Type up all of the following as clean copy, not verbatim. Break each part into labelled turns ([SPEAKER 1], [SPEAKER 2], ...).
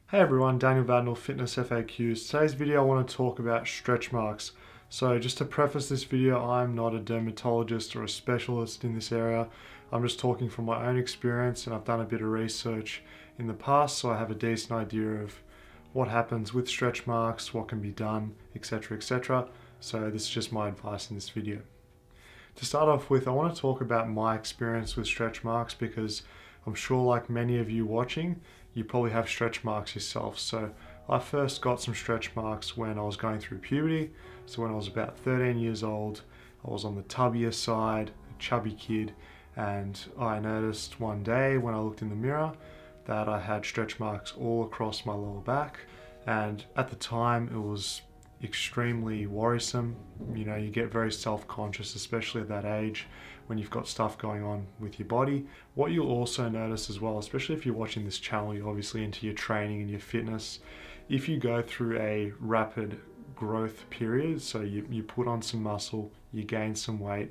[SPEAKER 1] Hey everyone, Daniel Vadnal, FitnessFAQs. Today's video I want to talk about stretch marks. So just to preface this video, I'm not a dermatologist or a specialist in this area. I'm just talking from my own experience, and I've done a bit of research in the past, so I have a decent idea of what happens with stretch marks, what can be done, etc, etc. So this is just my advice in this video. To start off with, I want to talk about my experience with stretch marks because I'm sure, like many of you watching, you probably have stretch marks yourself. So I first got some stretch marks when I was going through puberty. So when I was about 13 years old, I was on the tubbier side, a chubby kid, and I noticed one day when I looked in the mirror that I had stretch marks all across my lower back. And at the time, it was extremely worrisome. You know, you get very self-conscious, especially at that age when you've got stuff going on with your body. What you'll also notice as well, especially if you're watching this channel, you're obviously into your training and your fitness. If you go through a rapid growth period, so you put on some muscle, you gain some weight,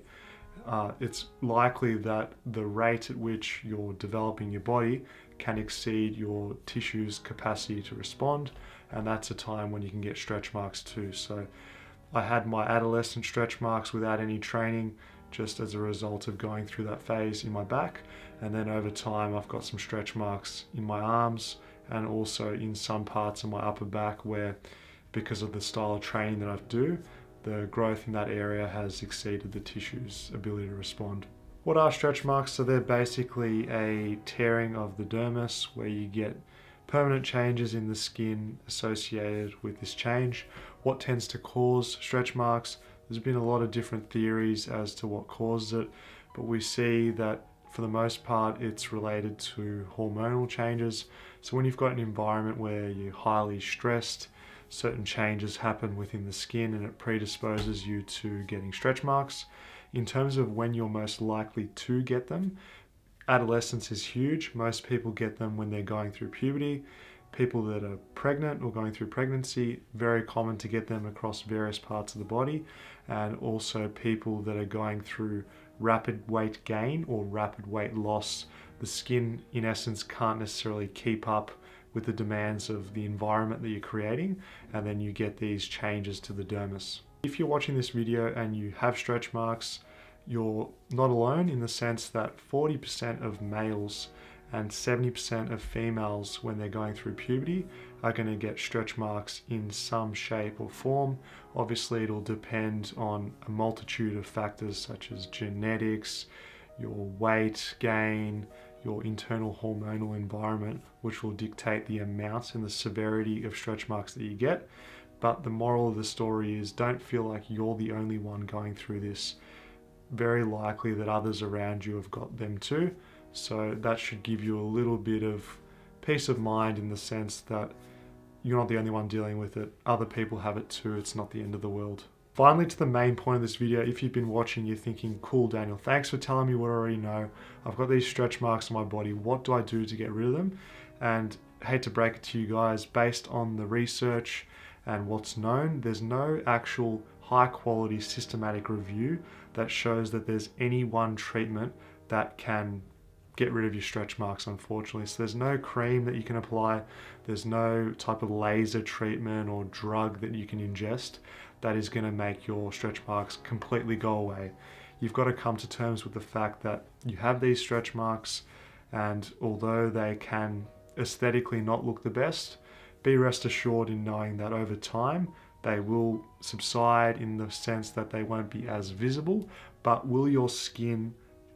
[SPEAKER 1] it's likely that the rate at which you're developing your body can exceed your tissue's capacity to respond, and that's a time when you can get stretch marks too. So I had my adolescent stretch marks without any training, just as a result of going through that phase in my back, and then over time I've got some stretch marks in my arms and also in some parts of my upper back where, because of the style of training that I do, the growth in that area has exceeded the tissue's ability to respond. What are stretch marks? So they're basically a tearing of the dermis where you get permanent changes in the skin associated with this change. What tends to cause stretch marks? There's been a lot of different theories as to what causes it, but we see that for the most part it's related to hormonal changes. So when you've got an environment where you're highly stressed, certain changes happen within the skin and it predisposes you to getting stretch marks. In terms of when you're most likely to get them, adolescence is huge. Most people get them when they're going through puberty. People that are pregnant or going through pregnancy, very common to get them across various parts of the body. And also people that are going through rapid weight gain or rapid weight loss. The skin, in essence, can't necessarily keep up with the demands of the environment that you're creating, and then you get these changes to the dermis. If you're watching this video and you have stretch marks, you're not alone, in the sense that 40% of males and 70% of females, when they're going through puberty, are going to get stretch marks in some shape or form. Obviously, it'll depend on a multitude of factors such as genetics, your weight gain, your internal hormonal environment, which will dictate the amount and the severity of stretch marks that you get. But the moral of the story is, don't feel like you're the only one going through this. Very likely that others around you have got them too. So that should give you a little bit of peace of mind, in the sense that you're not the only one dealing with it. Other people have it too. It's not the end of the world. Finally, to the main point of this video, if you've been watching, you're thinking, cool, Daniel, thanks for telling me what I already know. I've got these stretch marks on my body. What do I do to get rid of them? And I hate to break it to you guys, based on the research and what's known, there's no actual high quality systematic review that shows that there's any one treatment that can get rid of your stretch marks, unfortunately. So there's no cream that you can apply. There's no type of laser treatment or drug that you can ingest that is going to make your stretch marks completely go away. You've got to come to terms with the fact that you have these stretch marks, and although they can aesthetically not look the best, be rest assured in knowing that over time they will subside, in the sense that they won't be as visible. But will your skin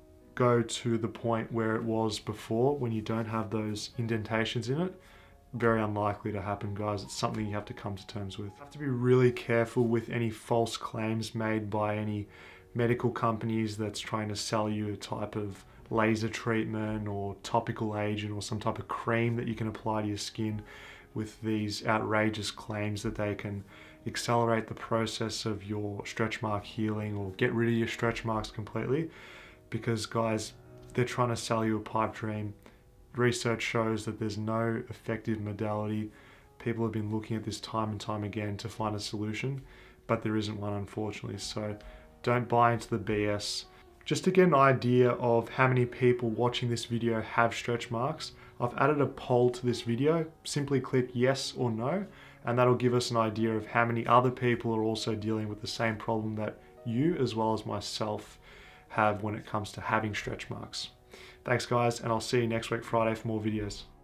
[SPEAKER 1] go to the point where it was before when you don't have those indentations in it? Very unlikely to happen, guys. It's something you have to come to terms with. You have to be really careful with any false claims made by any medical companies that's trying to sell you a type of laser treatment or topical agent or some type of cream that you can apply to your skin, with these outrageous claims that they can accelerate the process of your stretch mark healing or get rid of your stretch marks completely. Because, guys, they're trying to sell you a pipe dream. Research shows that there's no effective modality. People have been looking at this time and time again to find a solution, but there isn't one, unfortunately. So don't buy into the BS. Just to get an idea of how many people watching this video have stretch marks, I've added a poll to this video. Simply click yes or no, and that'll give us an idea of how many other people are also dealing with the same problem that you, as well as myself, have when it comes to having stretch marks. Thanks guys, and I'll see you next week Friday for more videos.